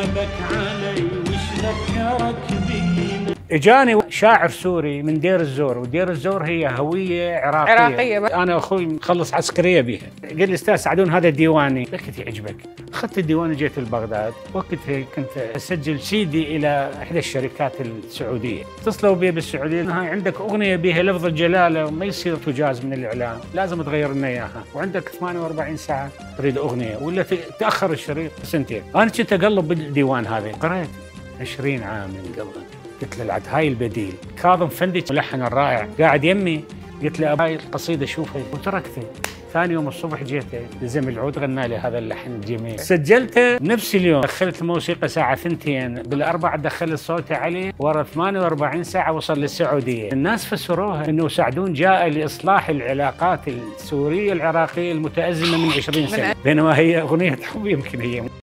عجبك علي وش ذكرك بينا. اجاني شاعر سوري من دير الزور، ودير الزور هي هويه عراقيه. انا اخوي مخلص عسكريه بها، قال لي استاذ سعدون هذا ديواني، قلت يعجبك. اخذت الديوان وجيت لبغداد، وقتها كنت اسجل سيدي الى احدى الشركات السعوديه، اتصلوا بي بالسعوديه، هاي عندك اغنيه بها لفظ الجلاله وما يصير تجاز من الاعلام، لازم تغير لنا اياها، وعندك 48 ساعه تريد اغنيه ولا تاخر الشريط سنتين. انا كنت اقلب بالديوان هذا، قريت 20 عام من قبل. قلت له العد هاي البديل. كاظم فندي ملحن الرائع قاعد يمي، قلت له هاي القصيده شوفها وتركته. ثاني يوم الصبح جيته لزم العود غنى لي هذا اللحن الجميل، سجلته نفس اليوم، دخلت الموسيقى ساعه 2 بالاربع دخلت صوته عليه، ورا 48 ساعه وصل للسعوديه. الناس فسروها انه سعدون جاء لاصلاح العلاقات السوريه العراقيه المتازمه من 20 سنه، بينما هي اغنيه حب يمكن هي